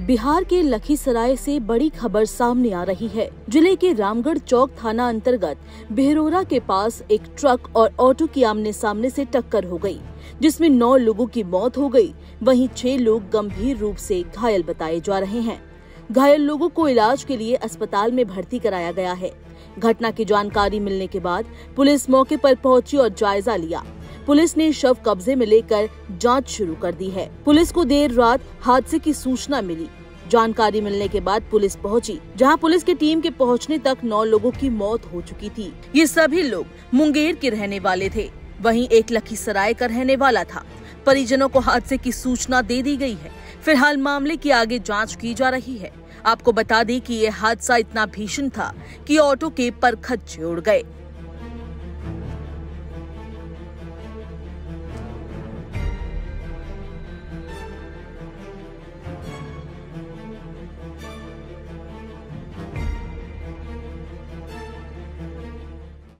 बिहार के लखीसराय से बड़ी खबर सामने आ रही है। जिले के रामगढ़ चौक थाना अंतर्गत बेहरोरा के पास एक ट्रक और ऑटो की आमने सामने से टक्कर हो गई, जिसमें 9 लोगों की मौत हो गई। वहीं 6 लोग गंभीर रूप से घायल बताए जा रहे हैं। घायल लोगों को इलाज के लिए अस्पताल में भर्ती कराया गया है। घटना की जानकारी मिलने के बाद पुलिस मौके पर पहुंची और जायजा लिया। पुलिस ने शव कब्जे में लेकर जांच शुरू कर दी है। पुलिस को देर रात हादसे की सूचना मिली। जानकारी मिलने के बाद पुलिस पहुंची, जहां पुलिस की टीम के पहुंचने तक 9 लोगों की मौत हो चुकी थी। ये सभी लोग मुंगेर के रहने वाले थे, वहीं एक लखीसराय का रहने वाला था। परिजनों को हादसे की सूचना दे दी गई है। फिलहाल मामले की आगे जाँच की जा रही है। आपको बता दें कि ये हादसा इतना भीषण था कि ऑटो के परखच्चे उड़ गए।